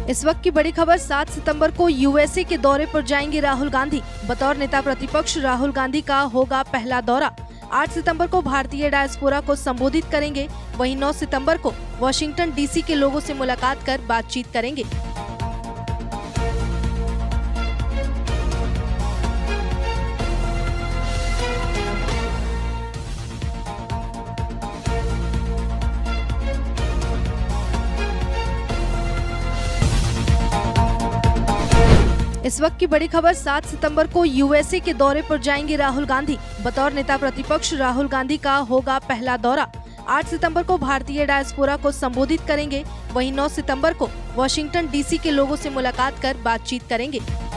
इस वक्त की बड़ी खबर, 7 सितंबर को यूएसए के दौरे पर जाएंगे राहुल गांधी। बतौर नेता प्रतिपक्ष राहुल गांधी का होगा पहला दौरा। 8 सितंबर को भारतीय डायस्पोरा को संबोधित करेंगे। वहीं 9 सितंबर को वाशिंगटन डीसी के लोगों से मुलाकात कर बातचीत करेंगे। इस वक्त की बड़ी खबर, 7 सितंबर को यूएसए के दौरे पर जाएंगे राहुल गांधी। बतौर नेता प्रतिपक्ष राहुल गांधी का होगा पहला दौरा। 8 सितंबर को भारतीय डायस्पोरा को संबोधित करेंगे। वहीं 9 सितंबर को वाशिंगटन डीसी के लोगों से मुलाकात कर बातचीत करेंगे।